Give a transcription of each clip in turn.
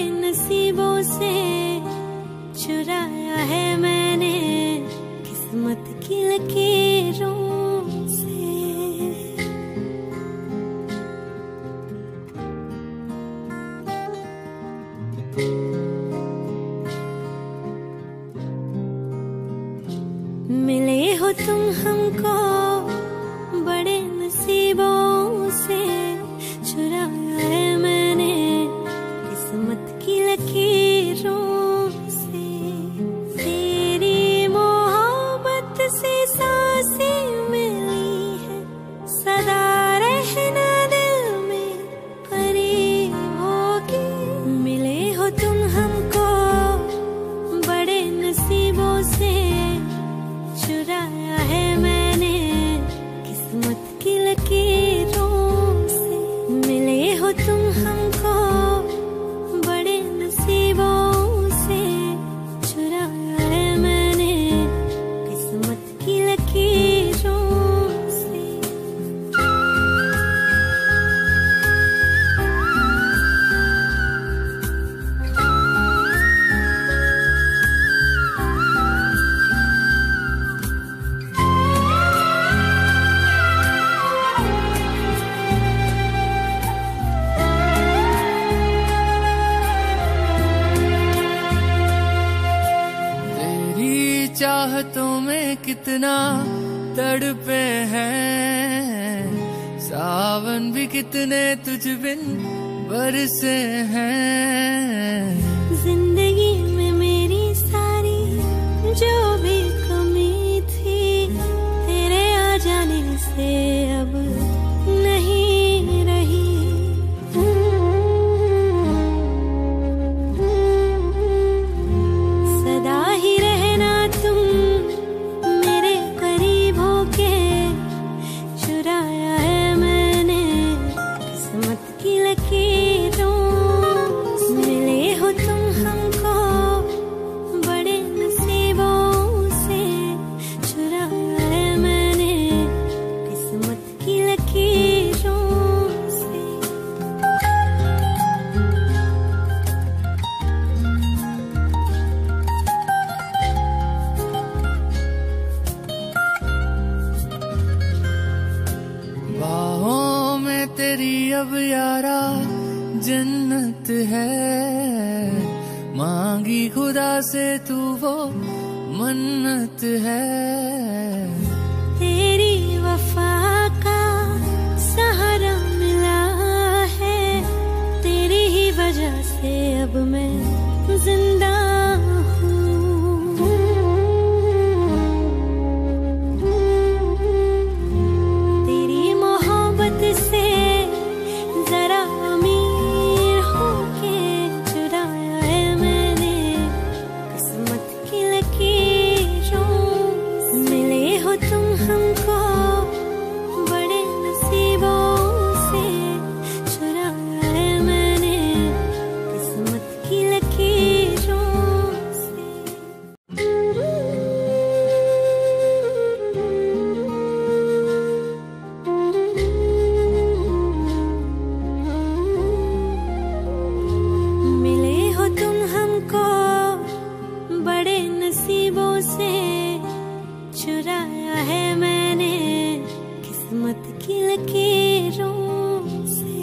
नसीबों से चुराया है मैंने किस्मत की लकीरों से। मिले हो तुम हमको बड़े नसीबों से, चुराया है मैंने किस्मत की लकीरों से। तेरी मोहब्बत से सांसें मिली है, सदा रहना दिल में करीब होगी। मिले हो तुम हमको बड़े नसीबों से, चुराया है मैंने किस्मत की लकीरों से। मिले हो तुम हमको बड़े नसीबों से, चुराया है मैंने किस्मत की लकीरों से। चाहतों में कितना तड़पे हैं, सावन भी कितने तुझ बिन बरसे हैं। जिंदगी में मेरी सारी जो भी कमी थी, तेरे आ जाने से अब नहीं रही। सदा ही रहना तुम मेरे करीब होके, चुराया है मैंने किस्मत की लकीरों से। मिले हो तुम हमको बड़े नसीबों से, चुराया है मैंने किस्मत की लकीरों से। बाहों में तेरी अब यारा जन्नत है, मांगी खुदा से तू वो मन्नत है। तेरी वफा का सहारा मिला है, तेरी ही वजह से अब मैं जिंदा हूँ। तेरी मोहब्बत से जरा अमीर होके, चुराया है मैंने किस्मत की लकीरों से। मिले हो तुम हमको बड़े नसीबों से, चुराया है मैंने किस्मत की लकीरों से। मिले हो तुम हमको बड़े नसीबों से, चुराया है मैंने किस्मत की लकीरों से।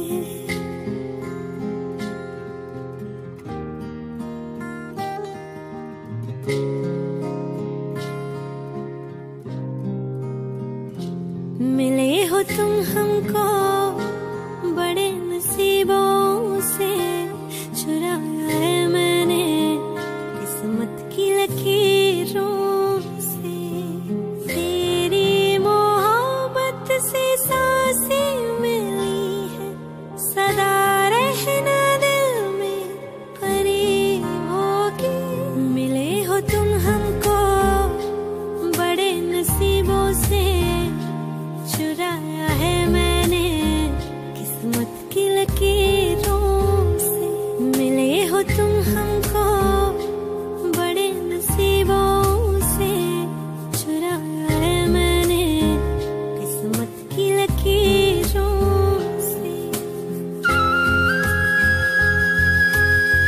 मिले हो तुम हमको बड़े नसीबों से, चुराया है मैंने किस्मत की लकीरों से। तेरी मोहब्बत से सांसें मिली है, सदा रहना दिल में करीब होगी। मिले हो तुम हमको बड़े नसीबों से, चुराया है मैंने किस्मत की लकीरों से। मिले हो तुम हमको बड़े नसीबों से, चुराया है मैंने किस्मत की लकीरों से।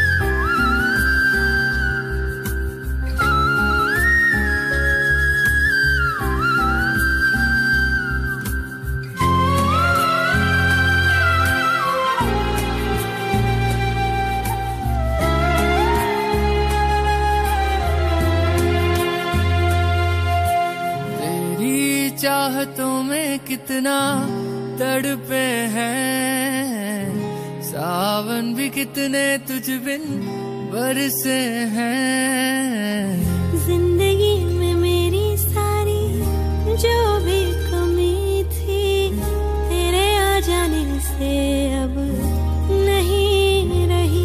कितना तड़पे हैं, सावन भी कितने तुझ बिन बरसे हैं। जिंदगी में मेरी सारी जो भी कमी थी, तेरे आ जाने से अब नहीं रही।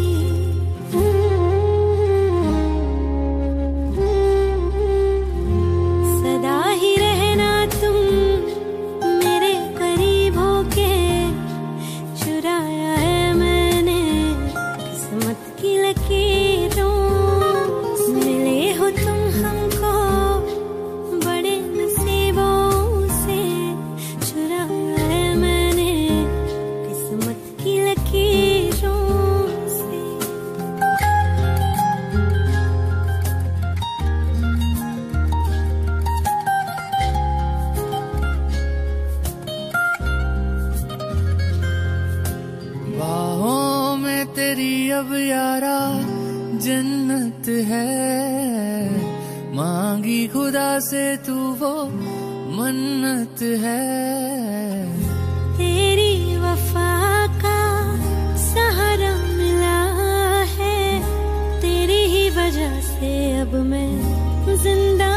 सदा ही रहना तुम मेरे करीब होके, चुराया है मैंने किस्मत की लकीरों। मिले हो तुम हमको बड़े नसीबों से, चुराया है मैंने किस्मत की लकीरों से। बाहों में तेरी अब यारा जन्नत है, मांगी खुदा से तू वो मन्नत है। तेरी वफा का सहारा मिला है, तेरी ही वजह से अब मैं जिंदा